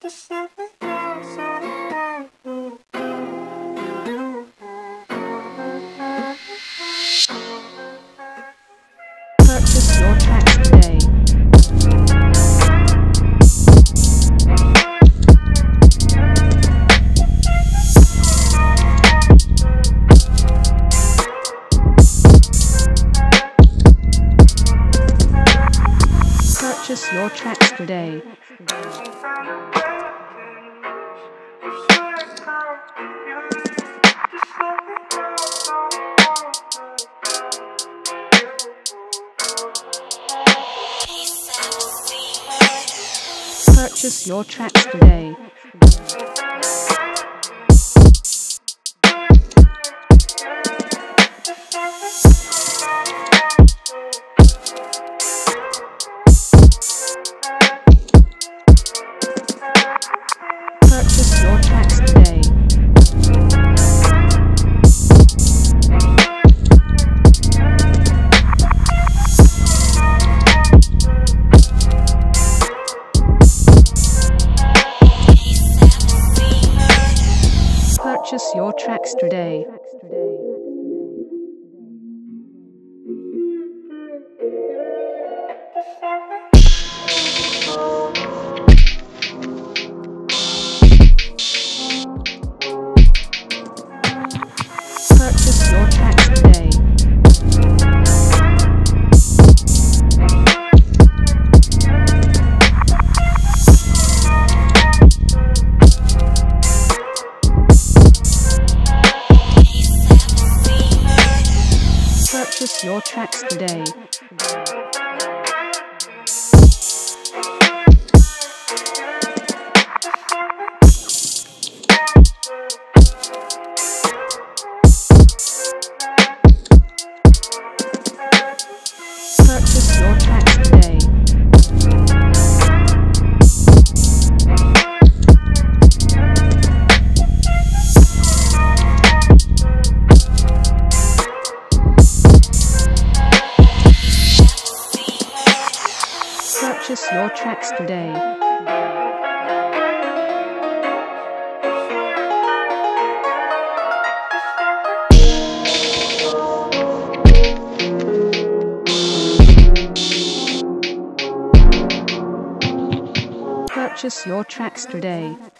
Purchase your tracks today. Purchase your tracks today. Purchase your tracks today. Purchase your tracks today. Purchase your tracks today. Purchase your tracks today. Purchase your tracks today. Purchase your tracks today. Purchase your tracks today. Purchase your tracks today.